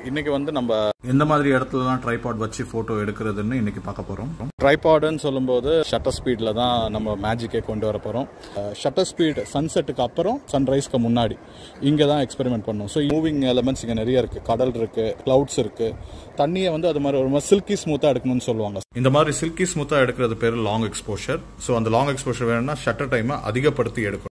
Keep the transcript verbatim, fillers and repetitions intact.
இன்னைக்கு வந்து நம்ம எந்த மாதிரி இடத்துலலாம் ட்ரைபாட் வச்சு ஃபோட்டோ எடுக்கிறதுன்னு இன்னைக்கு பார்க்க போகிறோம். ட்ரைபாடுன்னு சொல்லும்போது ஷட்டர் ஸ்பீடில் தான் நம்ம மேஜிக்கே கொண்டு வர போகிறோம். ஷட்டர் ஸ்பீட் சன்செட்டுக்கு அப்புறம் சன்ரைஸ்க்கு முன்னாடி இங்கே தான் எக்ஸ்பெரிமெண்ட் பண்ணோம். ஸோ மூவிங் எலமெண்ட்ஸ் இங்கே நிறைய இருக்குது. கடல் இருக்குது, க்ளவுட்ஸ் இருக்குது. தண்ணியை வந்து அது மாதிரி ஒரு மாதிரி சில்கி ஸ்மூத்தாக எடுக்கணும்னு சொல்லுவாங்க. இந்த மாதிரி சில்கி ஸ்மூத்தாக எடுக்கிறது பேர் லாங் எக்ஸ்போஷர். ஸோ அந்த லாங் எக்ஸ்போஷர் வேணும்னா ஷட்டர் டைமை அதிகப்படுத்தி எடுக்கணும்.